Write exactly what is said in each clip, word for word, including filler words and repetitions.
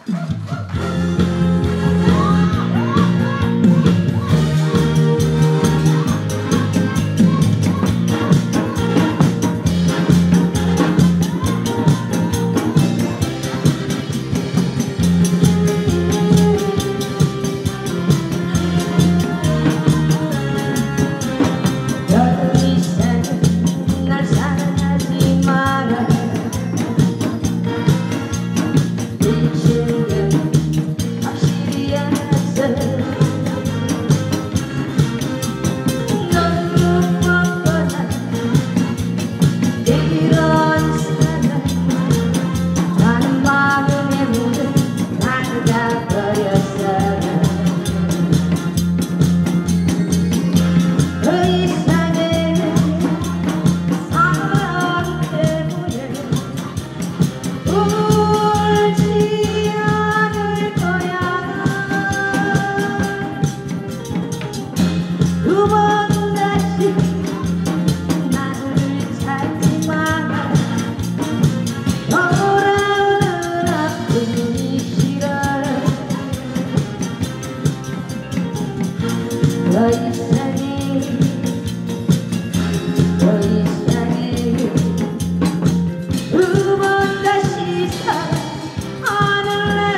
더 이상해 더 이상해 두 번 다시 사랑할래.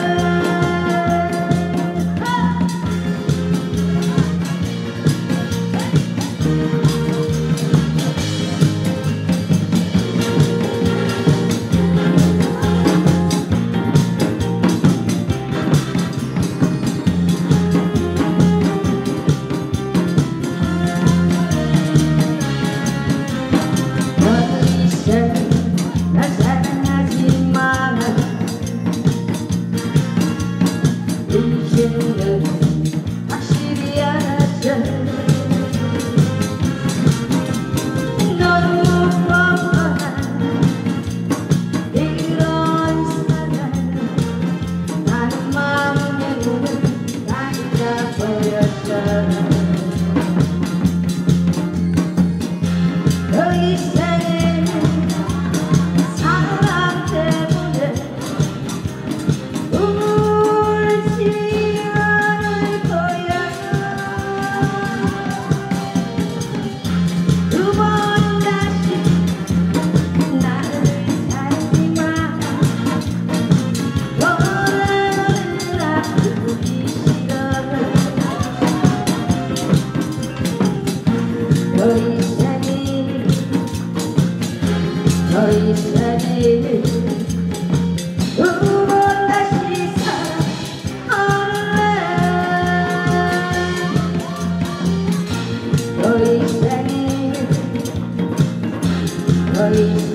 이제는 확실히 알았어. 너무 뻔뻔한 이런 사랑 나는 마음의 문을 닫아버렸어. 더 이상의 사랑 때문에 더 이상해 더 이상해 두 번 다시 사랑할래. 더 이상해 더 이상해